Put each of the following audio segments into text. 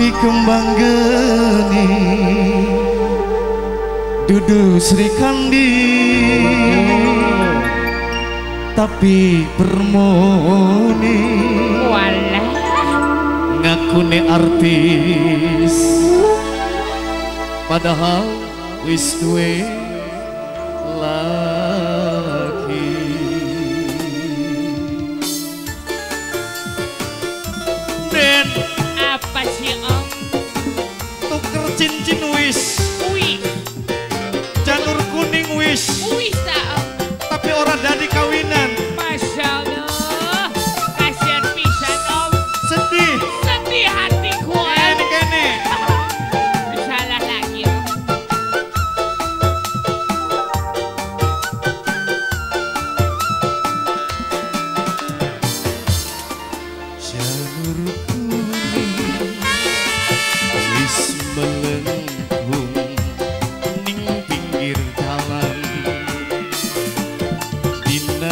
kembang geni dudu Sri Kandi tapi permoni walah ngakune artis padahal wis duwe laki. Den apa sih om? tuker cincin wis Wih, janur kuning wis wih tak om. tapi orang dadi kawinan. Masya Allah, kasihan pisan om. Sedih Sedih hatiku om. ini kene Salah lagi om. janur kuning wis melengkung ning pinggir jalan dina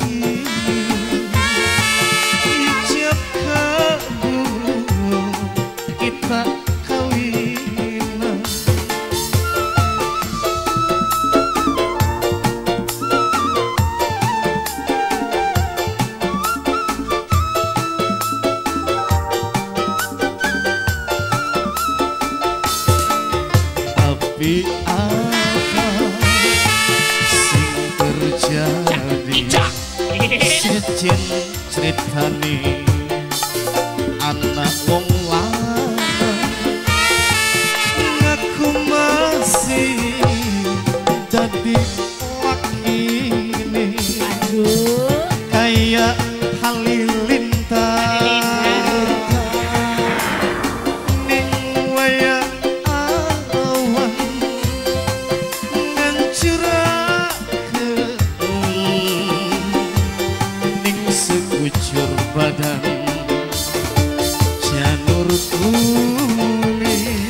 ijab kabul kita kawinan. Tapi apa sing terjadi sejen ceritane anak wong lanang ngaku masih jadi lakine Aduh, kayak halilintar ning waya awan ngancurakeun ning sekujur badan janur kuning.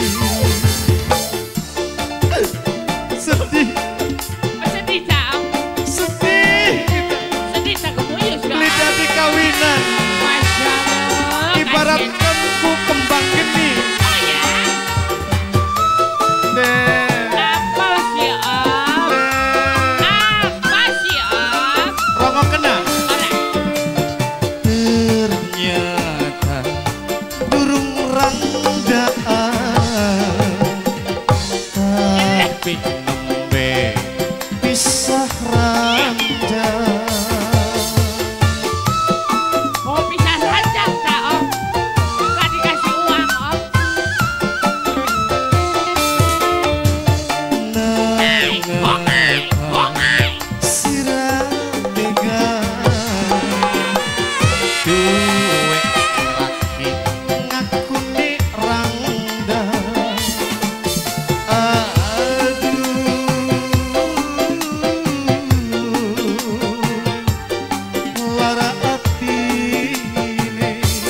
Sedih, sedih tak om. sedih Sedih tak kemuyus dong. lidah di kawinan Masya Allah. ibaratkan ku kembang geni. Oh ya, Den, apa sih om? den, Apa sih om? rongo kena. Oleh. Ternyata durung randaan tapi nembe pisah ranjang. Oh bisa saja tak om. Bukan dikasih uang om. Nangapa sirah tega duwe laki ngakune randang. Aduh lara atine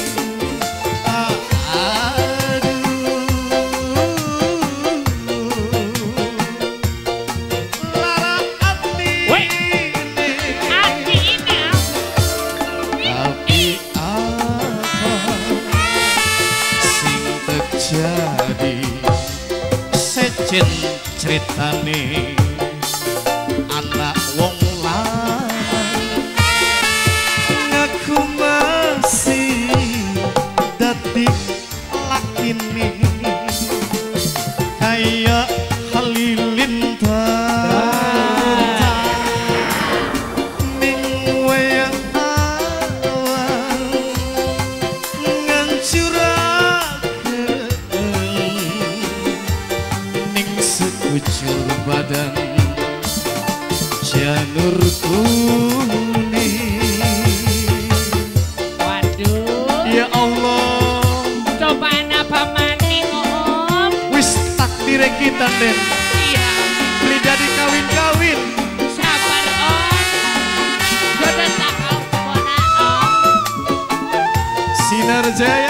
lara Weh. atine. Hati ini om. Tapi apa sing terjadi sejen ceritane anak wong lanang ngaku masih dadi lakine kayak halilintar ning wayang awan ngancurakeun ning sekujur badan janur kuning. Waduh. Ya Allah, Cobaan apa maning om? wis takdire kita Den Iya. lidah di kawin-kawin. Sabar om. Jodoh tak kau kona om. Sinar Jaya.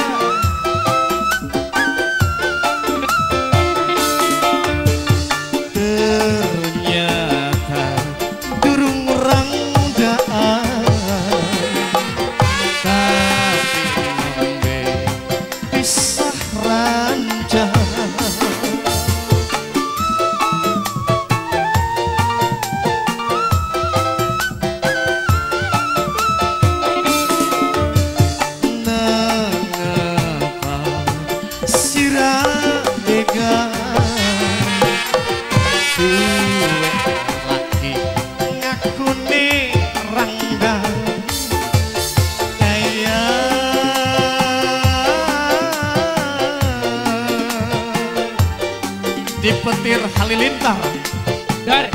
Ternyata durung randaan tapi nembe pisah ranjang. di petir halilintar. Dar.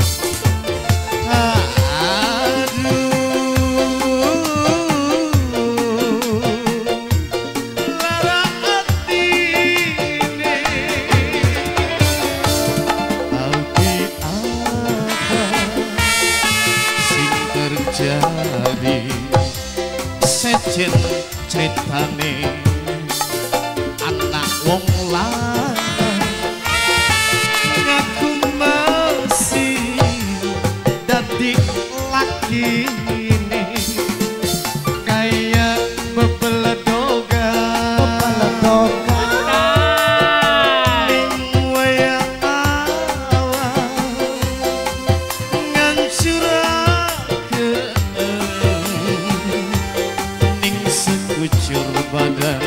Jadi sejen ceritane anak wong lanang ngaku masih dadi laki ini kayak bebeledogan ning wayang awal ngancurake ning sekujur badan